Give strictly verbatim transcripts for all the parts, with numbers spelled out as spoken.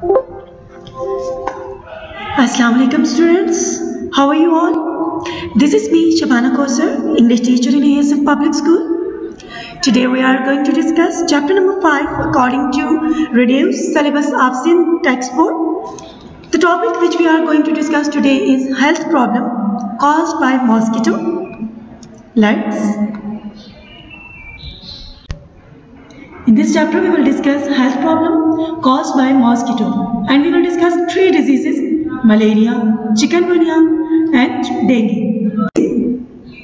Assalamu alaikum students, how are you all? This is me Shabana Kausar, English teacher in A S F Public School. Today we are going to discuss chapter number five according to reduced syllabus of Sindh textbook. The topic which we are going to discuss today is health problem caused by mosquito. Let's In this chapter we will discuss health problem caused by mosquito and we will discuss three diseases: malaria, chikungunya and dengue.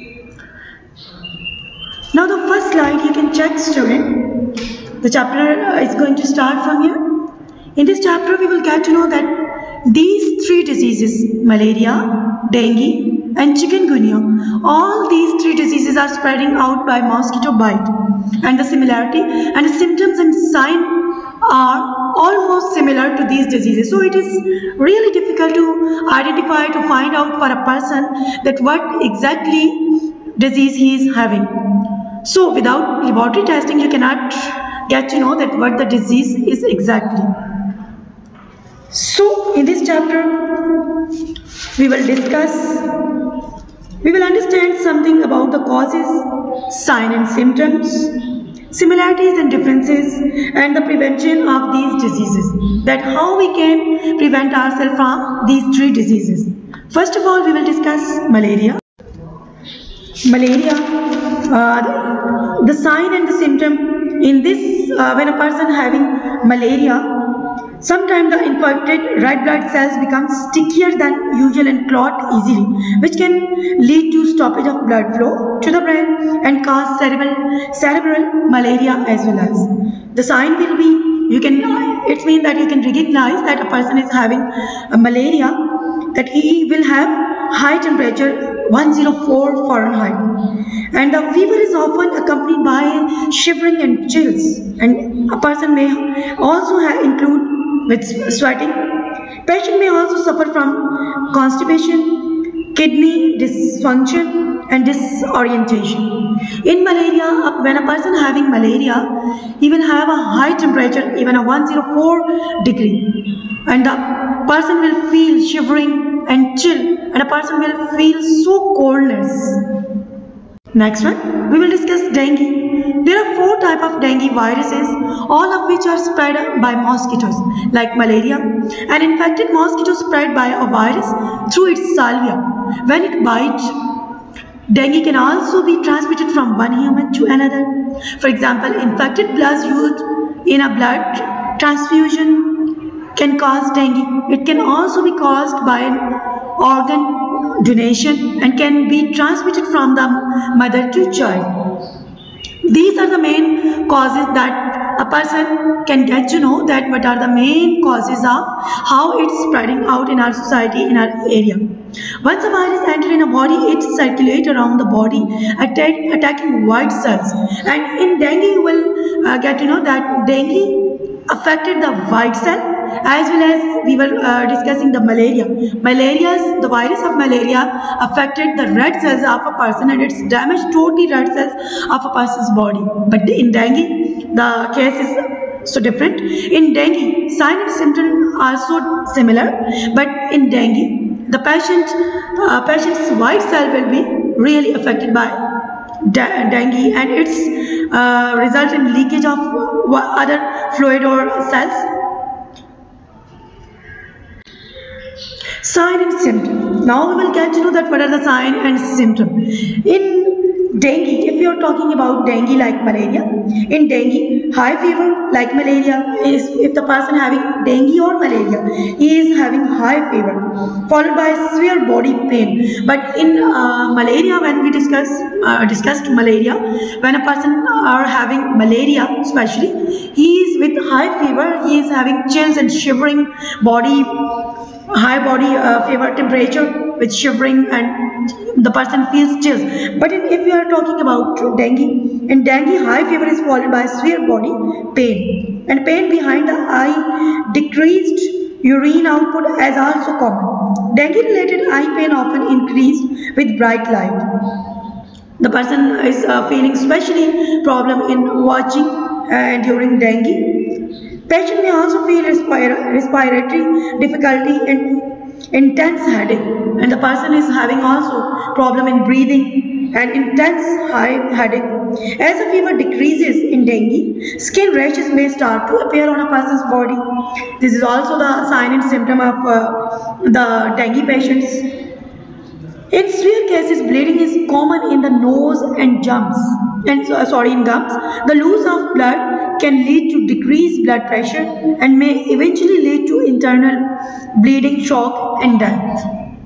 Now the first slide you can check, student. The chapter is going to start from here. In this chapter we will get to know that these three diseases, malaria, dengue and chikungunya, all these three diseases are spreading out by mosquito bite, and the similarity and the symptoms and sign are almost similar to these diseases. So it is really difficult to identify, to find out for a person that what exactly disease he is having. So without laboratory testing you cannot get to know that what the disease is exactly. So in this chapter we will discuss, we will understand something about the causes, sign and symptoms, similarities and differences, and the prevention of these diseases, that how we can prevent ourselves from these three diseases. First of all we will discuss malaria. Malaria, uh, the sign and the symptom in this, uh, when a person having malaria, sometimes the infected red blood cells become stickier than usual and clot easily, which can lead to stoppage of blood flow to the brain and cause cerebral, cerebral malaria as well as. The sign will be, you can, it means that you can recognize that a person is having a malaria, that he will have high temperature one hundred four Fahrenheit, and the fever is often accompanied by shivering and chills, and a person may also have include with sweating. Patient may also suffer from constipation, kidney dysfunction and disorientation. In malaria, when a person having malaria, he will have a high temperature, even a one hundred four degree, and the person will feel shivering and chill, and a person will feel so coldness. Next one, we will discuss dengue. There are four types of dengue viruses, all of which are spread by mosquitoes. Like malaria, an infected mosquito spread by a virus through its salvia. When it bites, dengue can also be transmitted from one human to another. For example, infected blood used in a blood transfusion can cause dengue. It can also be caused by an organ donation and can be transmitted from the mother to child. These are the main causes that a person can get to know, that what are the main causes of how it's spreading out in our society, in our area. Once a virus enters in a body, it circulates around the body, attack, attacking white cells. And in dengue you will uh, get to know that dengue affected the white cell, as well as we were uh, discussing the malaria. Malaria, the virus of malaria affected the red cells of a person, and it's damaged totally red cells of a person's body. But in dengue, the case is so different. In dengue, signs and symptoms are so similar, but in dengue, the patient, uh, patient's white cell will be really affected by dengue, and it's uh, result in leakage of other fluid or cells. Sign and symptom. Now we will get to know that what are the sign and symptom. In dengue, if you are talking about dengue like malaria, in dengue, high fever like malaria is if the person having dengue or malaria, he is having high fever followed by severe body pain. But in uh, malaria, when we discuss uh, discussed malaria, when a person are having malaria especially, he is with high fever, he is having chills and shivering body, high body uh, fever temperature with shivering, and the person feels chills. But in, if we are talking about dengue, in dengue high fever is followed by severe body pain, and pain behind the eye, decreased urine output as also common. Dengue related eye pain often increased with bright light. The person is uh, feeling especially problem in watching uh, during dengue. Patient may also feel respira respiratory difficulty and intense headache, and the person is having also problem in breathing and intense high headache. As the fever decreases in dengue, skin rashes may start to appear on a person's body. This is also the sign and symptom of uh, the dengue patients. In severe cases, bleeding is common in the nose and gums. And uh, sorry, in gums. The loss of blood can lead to decreased blood pressure and may eventually lead to internal bleeding, shock, and death.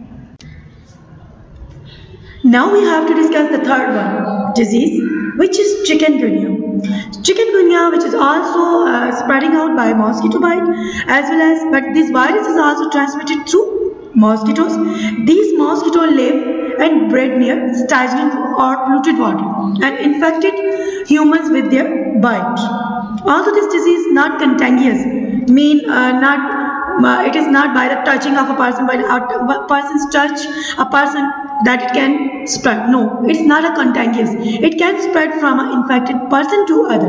Now we have to discuss the third one, disease, which is chikungunya. Chikungunya, which is also uh, spreading out by mosquito bite, as well as, but this virus is also transmitted through mosquitoes. These mosquitoes live and breed near stagnant or polluted water and infected humans with their bite. Although this disease is not contagious, mean uh, not uh, it is not by the touching of a person, by a person's touch a person that it can spread. No, it's not a contagious. It can spread from an infected person to other.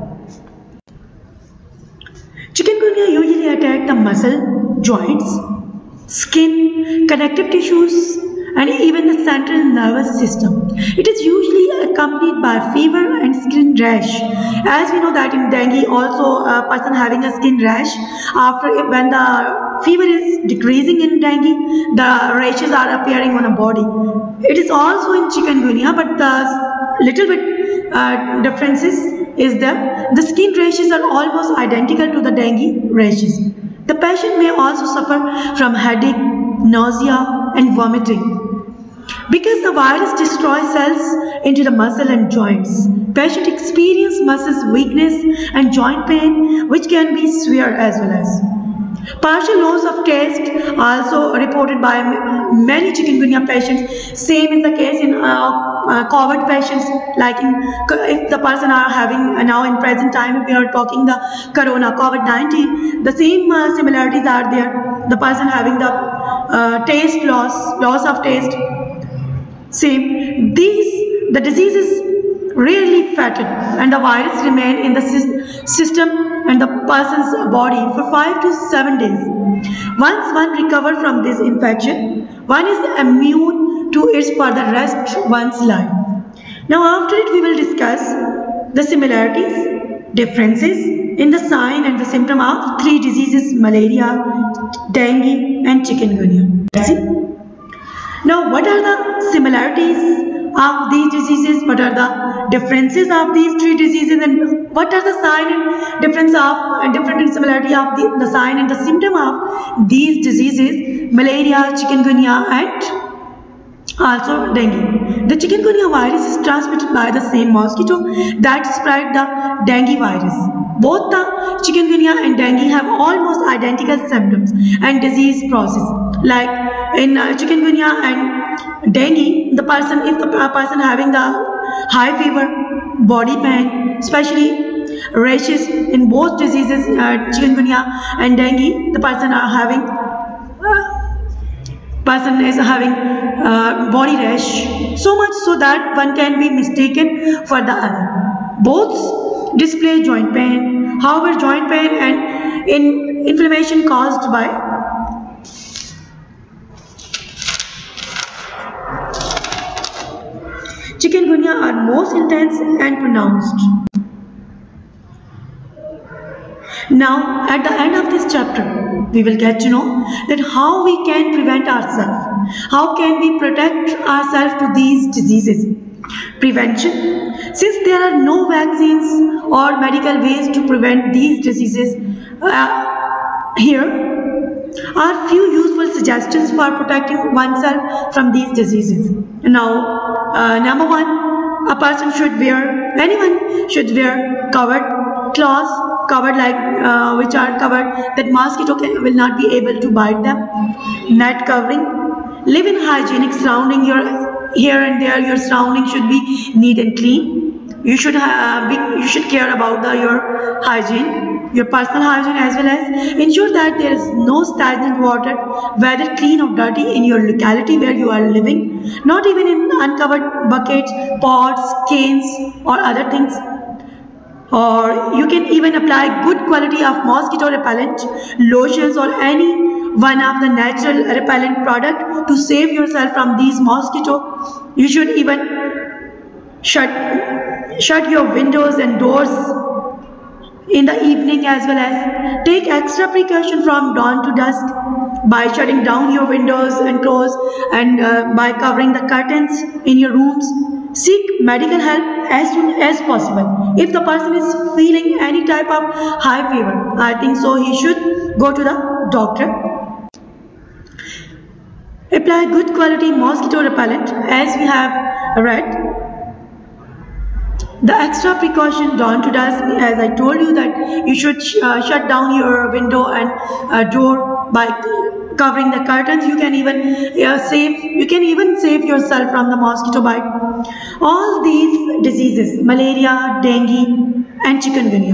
Chikungunya usually attack the muscle, joints, skin, connective tissues, and even the central nervous system. It is usually accompanied by fever and skin rash. As we know that in dengue also a person having a skin rash, after when the fever is decreasing in dengue, the rashes are appearing on a body. It is also in chikungunya, but the little bit uh, differences is there. The skin rashes are almost identical to the dengue rashes. The patient may also suffer from headache, nausea, and vomiting. Because the virus destroys cells into the muscle and joints, patient experience muscle weakness and joint pain, which can be severe as well as. Partial loss of taste also reported by many chikungunya patients. Same is the case in uh, uh, COVID patients, like in, if the person are having uh, now in present time, if we are talking the corona COVID nineteen, the same uh, similarities are there. The person having the uh, taste loss, loss of taste, same. These, the disease is rarely fatal and the virus remain in the system and the person's body for five to seven days. Once one recovers from this infection, one is immune to it for the rest of one's life. Now after it we will discuss the similarities, differences in the sign and the symptom of three diseases: malaria, dengue and chikungunya. Now what are the similarities of these diseases, what are the differences of these three diseases, and what are the sign and difference of and different and similarity of the, the sign and the symptom of these diseases: malaria, chikungunya and also dengue. The chikungunya virus is transmitted by the same mosquito that spread the dengue virus. Both the chikungunya and dengue have almost identical symptoms and disease process. Like in uh, chikungunya and dengue, the person, if the person having the high fever, body pain, especially rashes in both diseases, uh, chikungunya and dengue, the person are having uh, person is having uh, body rash, so much so that one can be mistaken for the other. Both display joint pain. However, joint pain and in inflammation caused by chikungunya are most intense and pronounced. Now, at the end of this chapter, we will get to know that how we can prevent ourselves. How can we protect ourselves to these diseases? Prevention. Since there are no vaccines or medical ways to prevent these diseases, uh, here are few useful suggestions for protecting oneself from these diseases. Now, uh, number one, a person should wear, anyone should wear covered cloths, covered like uh, which are covered that mosquito can, will not be able to bite them. Net covering. Live in hygienic surrounding. Your here and there your surrounding should be neat and clean. You should have, be, you should care about the, your hygiene, your personal hygiene, as well as ensure that there is no stagnant water, whether clean or dirty, in your locality where you are living. Not even in uncovered buckets, pots, canes or other things. Or you can even apply good quality of mosquito repellent lotions or any one of the natural repellent product to save yourself from these mosquito. You should even shut shut your windows and doors in the evening, as well as take extra precaution from dawn to dusk by shutting down your windows and doors, and uh, by covering the curtains in your rooms. Seek medical help as soon as possible. If the person is feeling any type of high fever, I think so he should go to the doctor. Apply good quality mosquito repellent, as we have read. The extra precaution dawn to dusk, as I told you that you should sh uh, shut down your window and uh, door by covering the curtains. You can even uh, save you can even save yourself from the mosquito bite. All these diseases, malaria, dengue and chikungunya,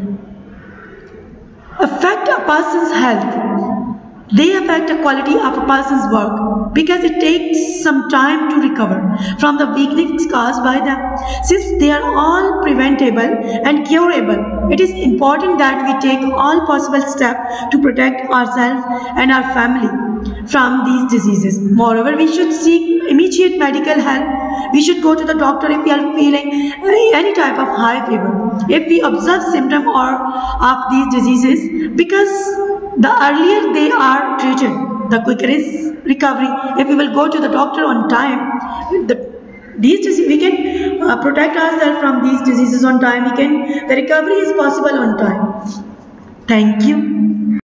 affect a person's health. They affect the quality of a person's work because it takes some time to recover from the weakness caused by them. Since they are all preventable and curable, it is important that we take all possible steps to protect ourselves and our family from these diseases. Moreover, we should seek immediate medical help. We should go to the doctor if we are feeling any type of high fever, if we observe symptoms or of these diseases, because the earlier they are treated, the quicker is recovery. If we will go to the doctor on time, the, these diseases, we can uh, protect ourselves from these diseases on time. We can, the recovery is possible on time. Thank you.